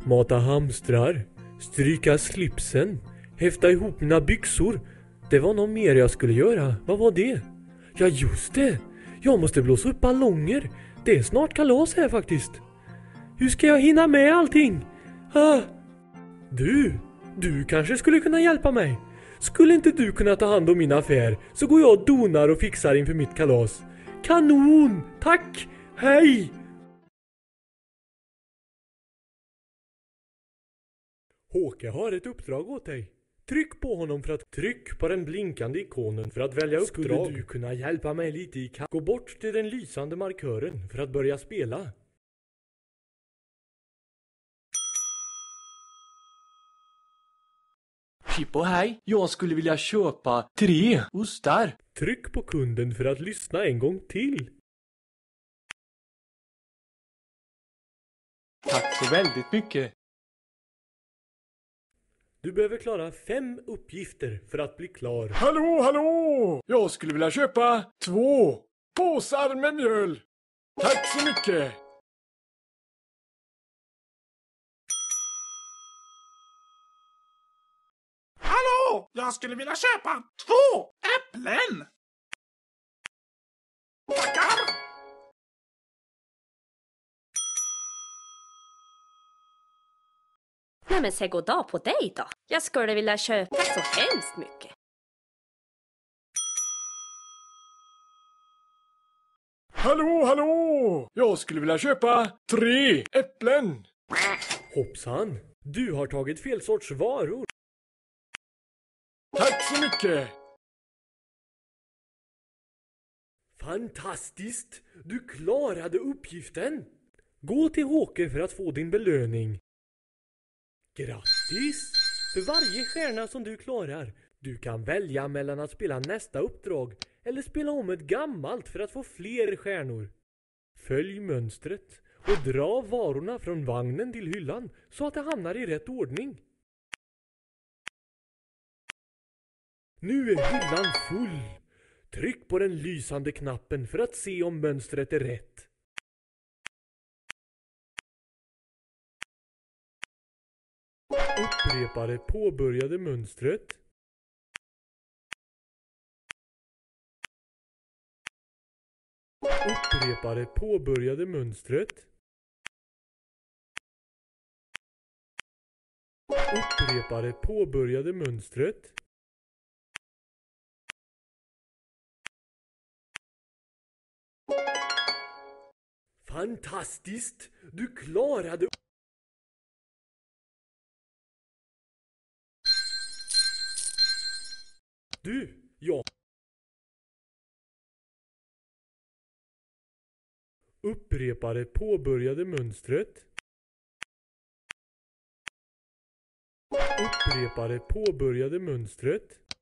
Mata hamstrar, stryka slipsen, häfta ihop mina byxor. Det var något mer jag skulle göra. Vad var det? Ja just det, jag måste blåsa upp ballonger. Det är snart kalas här faktiskt. Hur ska jag hinna med allting? Du kanske skulle kunna hjälpa mig. Skulle inte du kunna ta hand om min affär så går jag och donar och fixar inför mitt kalas. Kanon, tack, hej! Håke har ett uppdrag åt dig. Tryck på den blinkande ikonen för att välja uppdrag. Skulle du kunna hjälpa mig lite i Gå bort till den lysande markören för att börja spela. Pippo, hej. Jag skulle vilja köpa 3 ostar. Tryck på kunden för att lyssna en gång till. Tack så väldigt mycket. Du behöver klara 5 uppgifter för att bli klar. Hallå! Jag skulle vilja köpa 2 påsar med mjöl. Tack så mycket. Hallå! Jag skulle vilja köpa 2 äpplen! Tackar! Nej men säg god dag på dig då. Jag skulle vilja köpa så hemskt mycket. Hallå! Jag skulle vilja köpa 3 äpplen. Hoppsan, du har tagit fel sorts varor. Tack så mycket. Fantastiskt, du klarade uppgiften. Gå till Håke för att få din belöning. Grattis! För varje stjärna som du klarar, du kan välja mellan att spela nästa uppdrag eller spela om ett gammalt för att få fler stjärnor. Följ mönstret och dra varorna från vagnen till hyllan så att det hamnar i rätt ordning. Nu är hyllan full. Tryck på den lysande knappen för att se om mönstret är rätt. Upprepa det påbörjade mönstret. Upprepa det påbörjade mönstret. Upprepa det påbörjade mönstret. Fantastiskt! Du klarade... Ja. Upprepa det påbörjade mönstret. Upprepa det påbörjade mönstret.